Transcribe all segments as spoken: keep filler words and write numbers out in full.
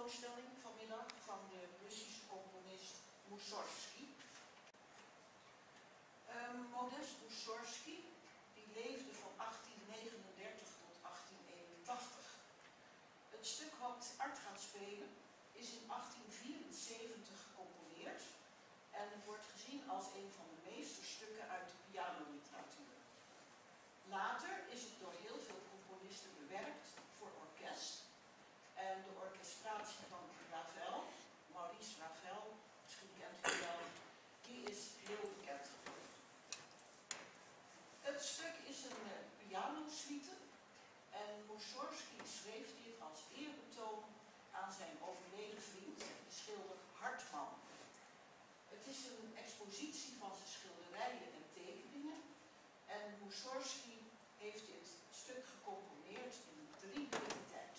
voorstelling vanmiddag van de Russische componist Mussorgsky. Um, Modest Mussorgsky die leefde van achttien negenendertig tot achttien eenentachtig. Het stuk wat Art gaat spelen is in achttien vierenzeventig gecomponeerd en wordt gezien als een van de meesterstukken uit de pianoliteratuur. Later is het door heel veel componisten bewerkt voor orkest en de orchestratie van Ravel, Maurice Ravel, misschien kent u wel, die is heel bekend geworden. Het stuk is een uh, pianosuite en Mussorgsky schreef dit als eerbetoon aan zijn overleden vriend, de schilder Hartmann. Het is een expositie van zijn schilderijen en tekeningen en Mussorgsky heeft dit stuk gecomponeerd in drie weken tijd.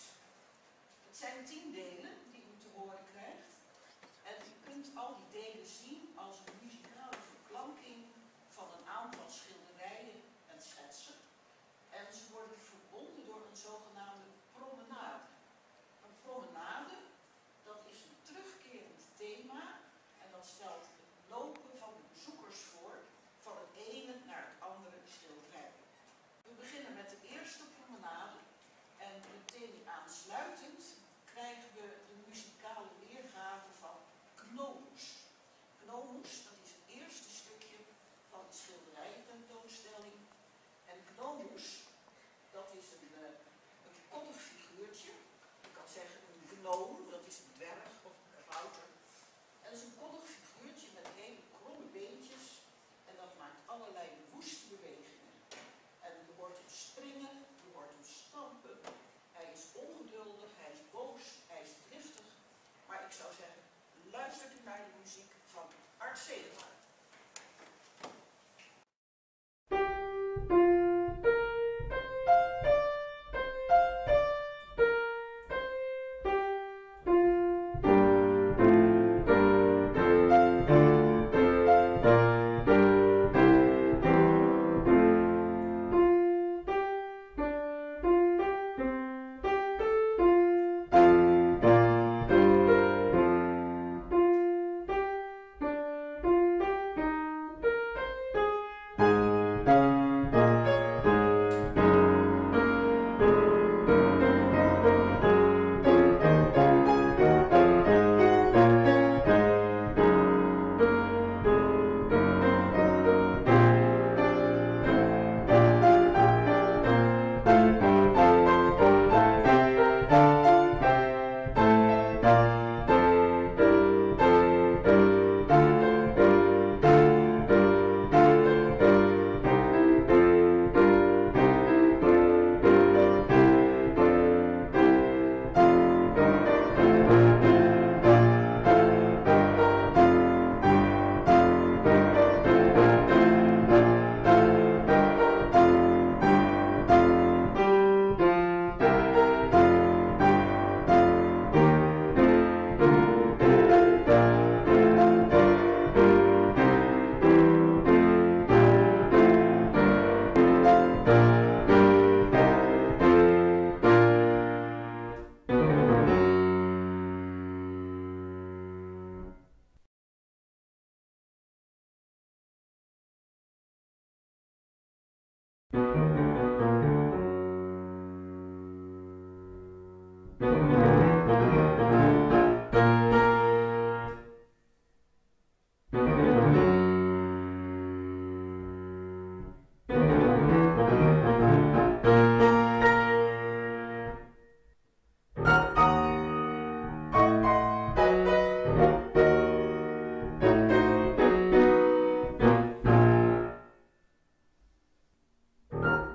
Het zijn tien delen die u te horen krijgt en u kunt al die delen zien als een muzikale verklanking van een aantal schilderijen en schetsen. En ze worden verbonden door een zogenaamde promenade. Een promenade, dat is een terugkerend thema en dat stelt het lopen van de bezoekers voor van het ene naar het andere schilderij. We beginnen met de eerste promenade en meteen aansluitend krijgen we de muzikale weergave van Gnomus. Gnomus, dat is het eerste stukje van de schilderijententoonstelling. En Gnomus, dat is een, uh, een koddig figuurtje. Je kan zeggen een gnoom, dat is een dwerg of een kabouter. En dat is een koddig figuurtje met hele kromme beentjes. En dat maakt allerlei woeste bewegingen. En je hoort hem springen, je hoort hem stampen. Hij is ongeduldig, hij is boos, hij is driftig. Maar ik zou zeggen, luistert u naar de muziek van Art Sedelaar. You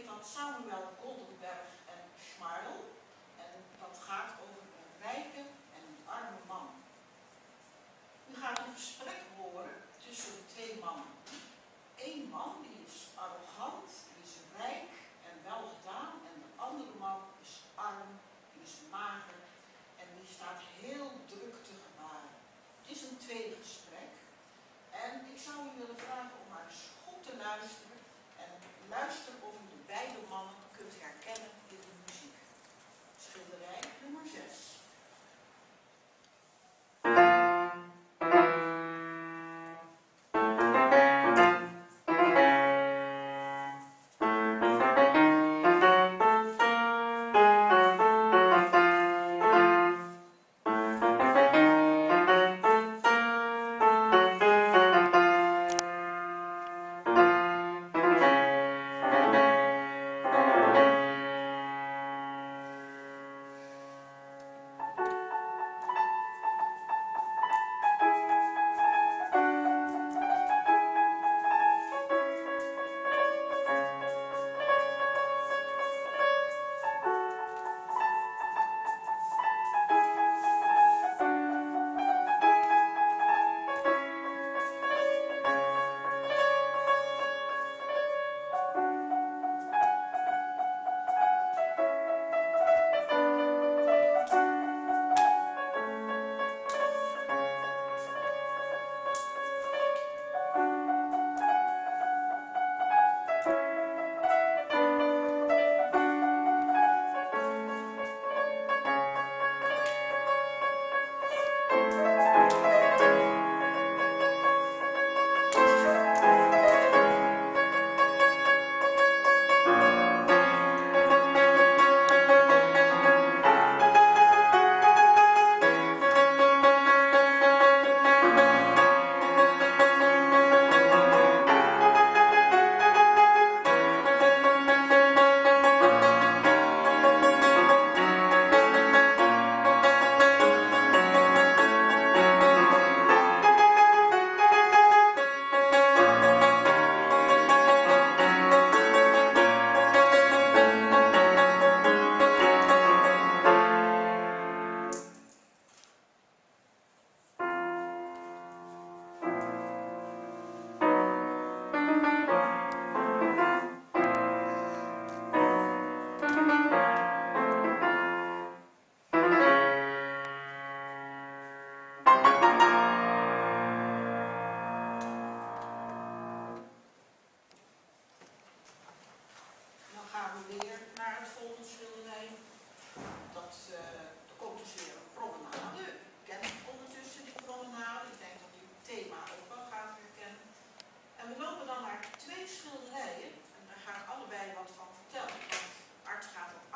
heet dat Samuel Goldenberg en Schmarl. En dat gaat over een rijke en een arme man. U gaat een gesprek horen tussen twee mannen. Eén man die is arrogant, die is rijk en welgedaan. En de andere man is arm, die is mager en die staat heel druk te gebaren. Het is een tweegesprek. En ik zou u willen vragen om maar eens goed te luisteren. En luister of u de beide mannen kunt herkennen in de muziek. Schilderij nummer zes. Schilderijen, en daar ga ik allebei wat van vertellen, want Art gaat ook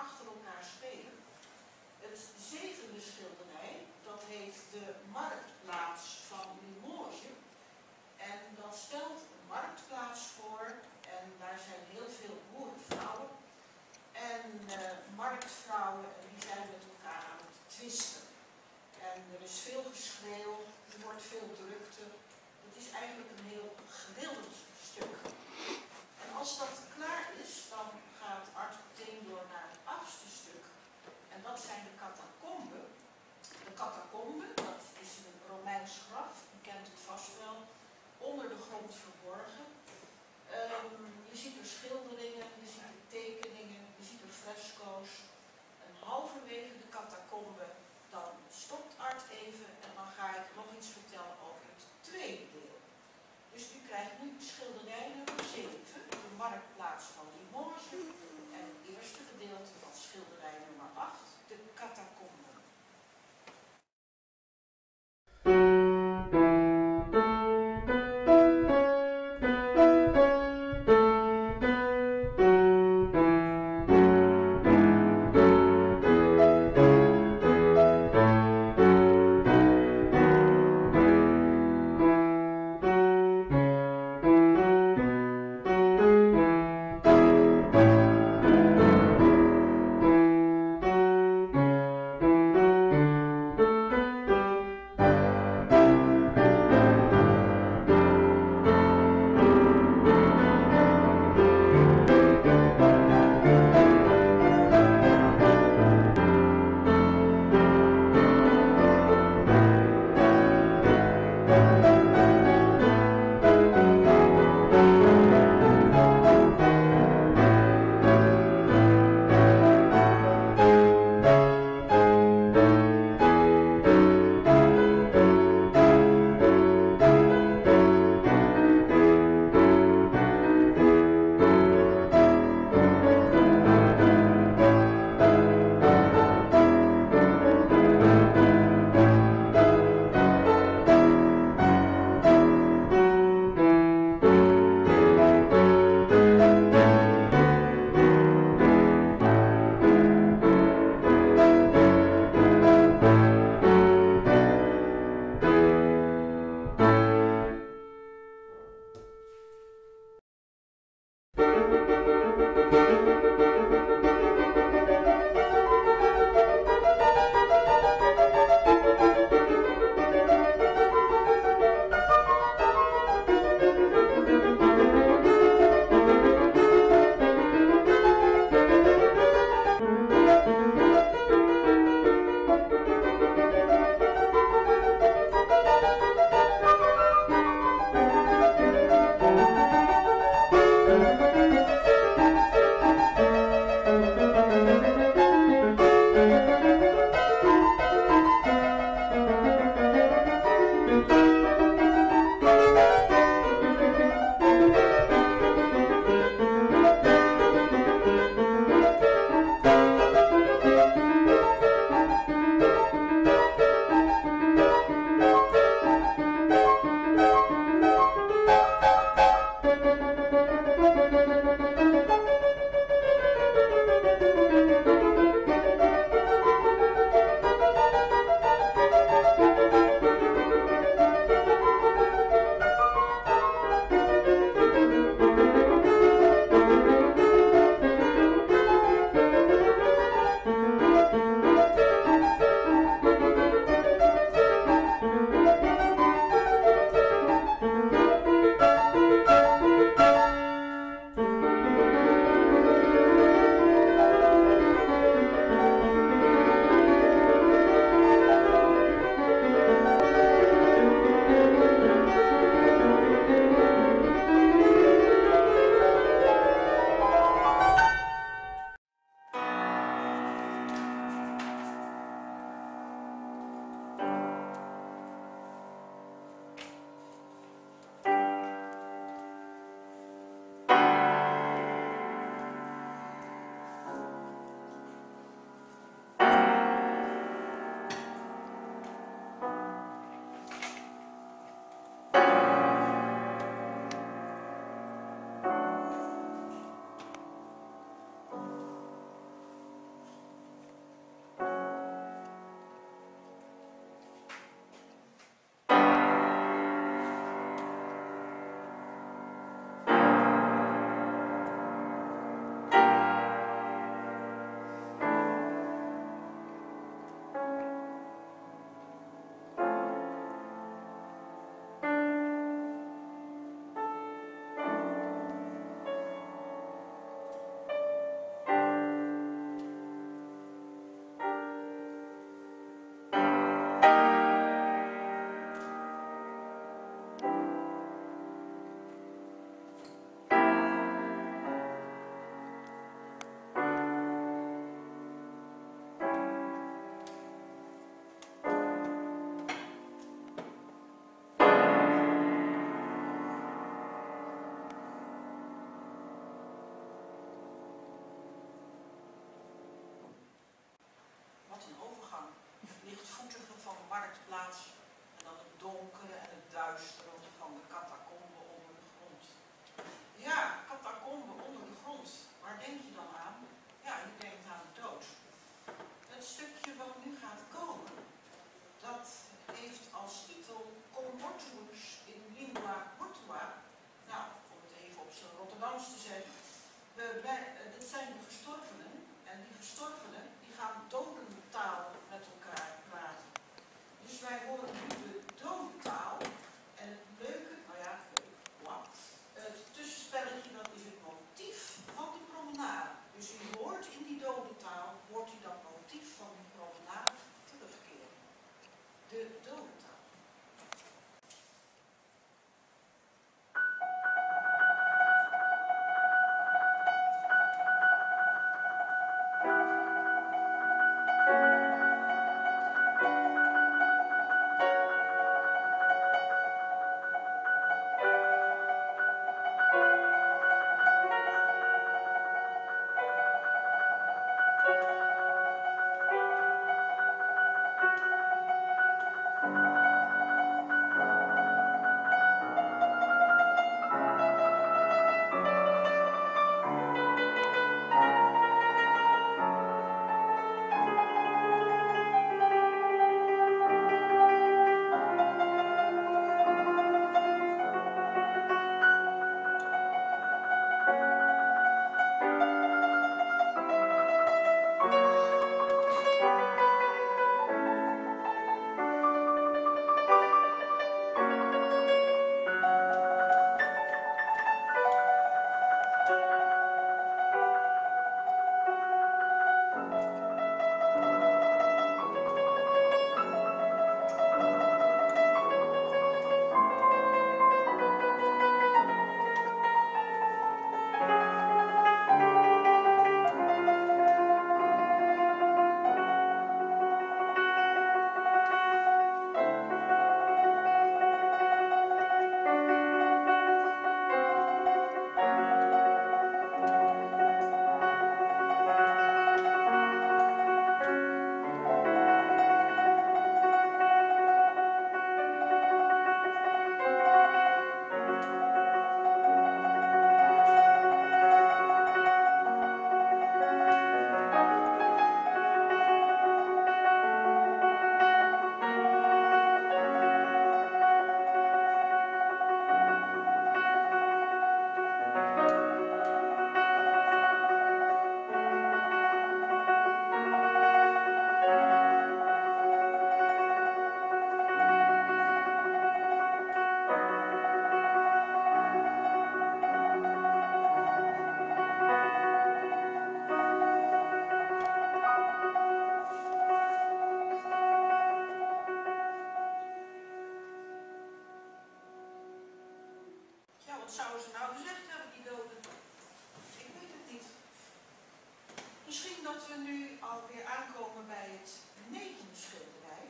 alweer aankomen bij het negende schilderij.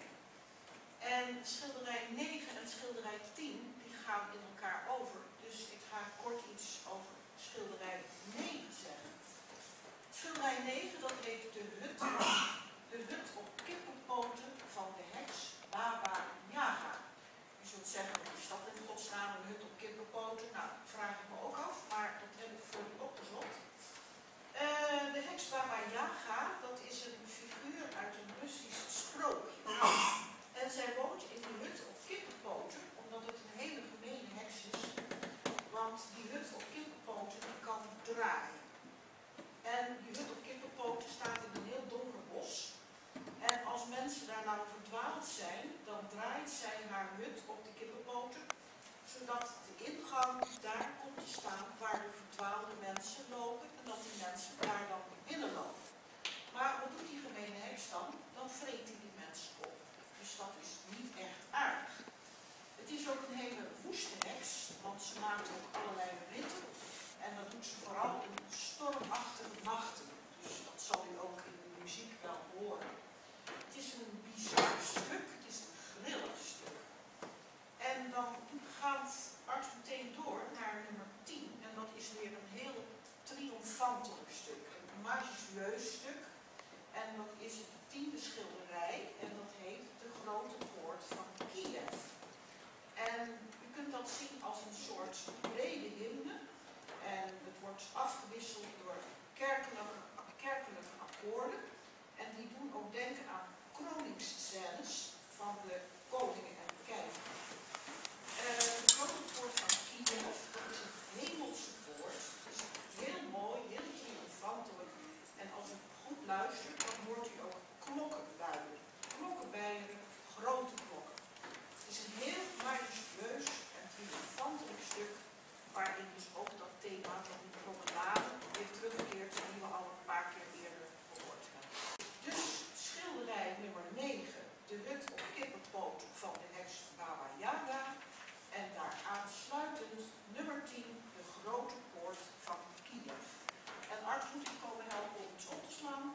En schilderij negen en schilderij tien die gaan in elkaar over. Dus ik ga kort iets over schilderij negen zeggen. Schilderij negen, dat heet de hut, de hut op kippenpoten van de heks Baba Yaga. Je zult zeggen, wat is dat in godsnaam, een hut op kippenpoten? Nou, dat vraag ik me ook af, maar dat heb ik voor u opgezocht. Uh, de heks Baba Yaga, dat is een figuur uit een Russisch sprookje. En zij woont in die hut op kippenpoten, omdat het een hele gemene heks is. Want die hut op kippenpoten die kan draaien. En die hut op kippenpoten staat in een heel donker bos. En als mensen daar nou verdwaald zijn, dan draait zij haar hut op de kippenpoten, zodat de ingang daar komt te staan waar de verdwaalde mensen lopen en dat die mensen daar dan binnenlopen. Maar wat doet die gemene heks dan? Dan vreet hij die mensen op. Dus dat is niet echt aardig. Het is ook een hele woeste heks, want ze maakt ook allerlei ritten. En dat doet ze vooral in stormachtige nachten. Dus dat zal u ook in de muziek wel horen. Het is een bizar stuk, het is een grillig stuk. En dan gaat Art meteen door naar nummer tien. En dat is weer een heel triomfantelijk stuk. Een majestueus stuk. En dat is het tiende schilderij. En dat heet De Grote Poort van Kiev. En u kunt dat zien als een soort brede hymne. En het wordt afgewisseld door kerkelijke, kerkelijke akkoorden. En die doen ook denken aan kroningsscènes van de koningen en de keizer. Uh, de Grote Poort van Kiev, dat is een hemelse poort. Het is heel mooi, heel triomfantelijk. En als u goed luistert, dan hoort u ook klokken luiden. Klokken bijeren, grote klokken. Het is een heel majestueus en triomfantelijk stuk, waarin dus ook dat thema van die promenade weer terugkeert, die we al een paar keer eerder gehoord hebben. Dus schilderij nummer negen, de hut op kippenpoten van de heks Baba Yaga. En daar aansluitend nummer tien, de grote poort van Kiev. En Art moet u komen helpen om het op te slaan.